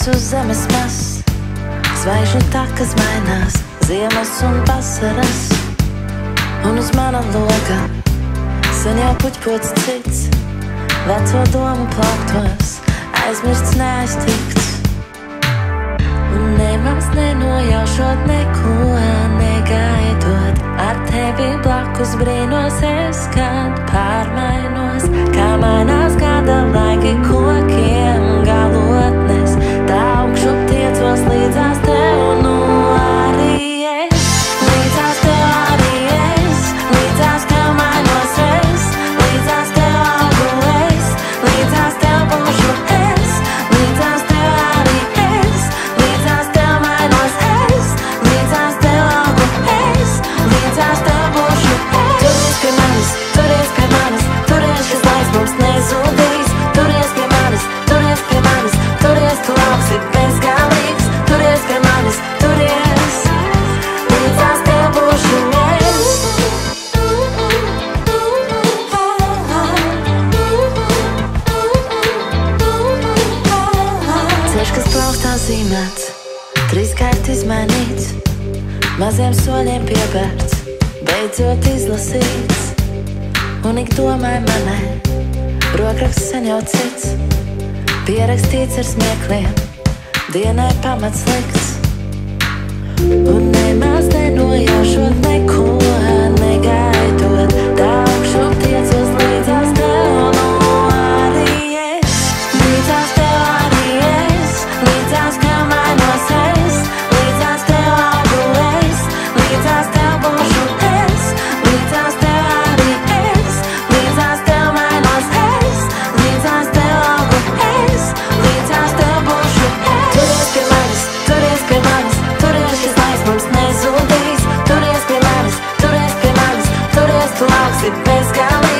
Uz zemes mazs, zvaigžņu takas mainās, ziemas un vasaras. Un uz mana loga sen jau puķpots cits, veco domu plauktos, aizmirsts neaiztikts. Un nemaz nenojaušot neko, negaidot, ar tevi blakus brīnos es, kad pārmainos. Kā mainās gada laiki kokiem galotnes, tā augšup tiecos līdzās tev, nu arī es. Līdzās tev arī es, līdzās tev mainos es, līdzās tev augu es, līdzās tev būšu es, līdzās tev arī es, līdzās tev mainos es, līdzās tev augu es, līdzās tev būšu es. Turies pie manis, turies pie manis, turies šis laiks mums nezudīs. Turies pie manis, turies pie manis, turies tu auksi bezgalīgs. Turies pie manis, turies, līdzās tev būšu es. Ceļš, kas plaukstā zīmēts, trīskārt izmainīts, maziem soļiem piebērts, beidzot izlasīts. Un ik domai manai, rokraksts sen jau cits, pierakstīts ar smiekliem, dienai pamats likts. Un nemaz nenojaušot neko, negaidot, tā augšup tiecos līdzās tev, nu arī es. Līdzās tev arī es, līdzās tev mainos es, līdzās tev augu es, līdzās tev būšu es, līdzās tev arī es, līdzās tev mainos es, līdzās tev augu es, līdzās tev būšu es. Turies pie manis, turies pie manis, turies šis laiks mums nezudīs. Turies pie manis, turies pie manis, turies tu auksi bezgalīgi.